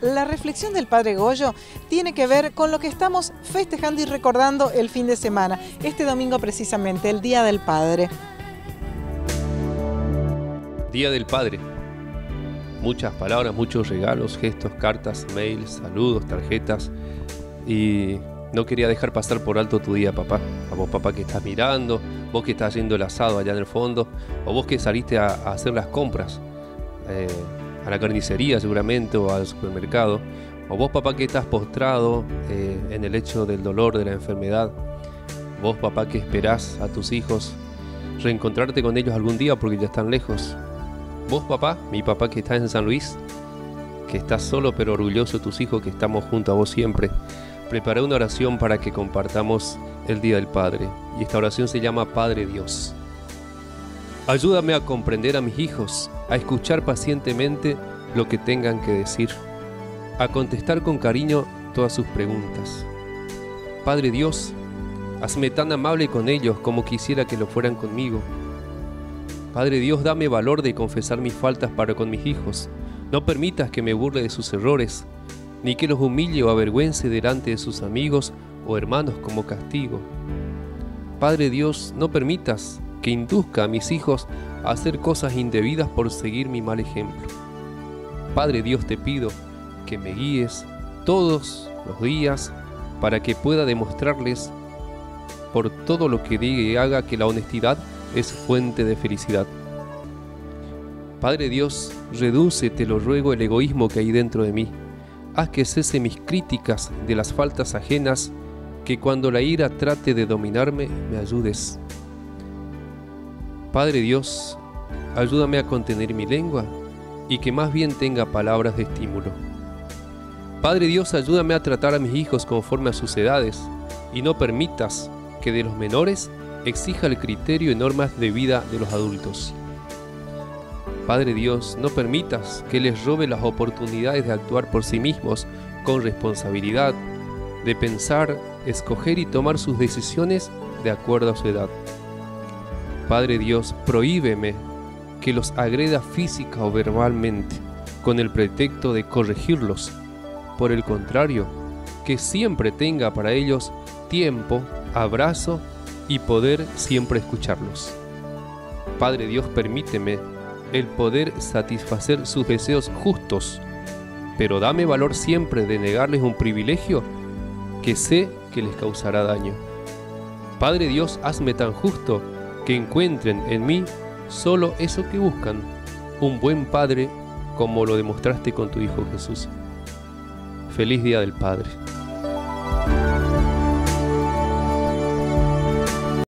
la reflexión del Padre Goyo tiene que ver con lo que estamos festejando y recordando el fin de semana, este domingo precisamente, el Día del Padre. Día del Padre. Muchas palabras, muchos regalos, gestos, cartas, mails, saludos, tarjetas. Y no quería dejar pasar por alto tu día, papá. A vos, papá, que estás mirando, vos que estás haciendo el asado allá en el fondo, o vos que saliste a hacer las compras a la carnicería seguramente, o al supermercado, o vos, papá, que estás postrado en el lecho del dolor, de la enfermedad. Vos, papá, que esperás a tus hijos reencontrarte con ellos algún día porque ya están lejos. Vos, papá, mi papá que está en San Luis, que estás solo pero orgulloso de tus hijos, que estamos junto a vos siempre. Preparé una oración para que compartamos el Día del Padre, y esta oración se llama Padre Dios. Ayúdame a comprender a mis hijos, a escuchar pacientemente lo que tengan que decir, a contestar con cariño todas sus preguntas. Padre Dios, hazme tan amable con ellos como quisiera que lo fueran conmigo. Padre Dios, dame valor de confesar mis faltas para con mis hijos. No permitas que me burle de sus errores, ni que los humille o avergüence delante de sus amigos o hermanos como castigo. Padre Dios, no permitas que induzca a mis hijos a hacer cosas indebidas por seguir mi mal ejemplo. Padre Dios, te pido que me guíes todos los días para que pueda demostrarles por todo lo que diga y haga que la honestidad es fuente de felicidad. Padre Dios, reduce, te lo ruego, el egoísmo que hay dentro de mí. Haz que cese mis críticas de las faltas ajenas, que cuando la ira trate de dominarme, me ayudes. Padre Dios, ayúdame a contener mi lengua y que más bien tenga palabras de estímulo. Padre Dios, ayúdame a tratar a mis hijos conforme a sus edades y no permitas que de los menores exija el criterio y normas de vida de los adultos. Padre Dios, no permitas que les robe las oportunidades de actuar por sí mismos con responsabilidad, de pensar, escoger y tomar sus decisiones de acuerdo a su edad. Padre Dios, prohíbeme que los agreda física o verbalmente con el pretexto de corregirlos. Por el contrario, que siempre tenga para ellos tiempo, abrazo y poder siempre escucharlos. Padre Dios, permíteme el poder satisfacer sus deseos justos, pero dame valor siempre de negarles un privilegio que sé que les causará daño. Padre Dios, hazme tan justo que encuentren en mí solo eso que buscan, un buen padre como lo demostraste con tu Hijo Jesús. Feliz Día del Padre.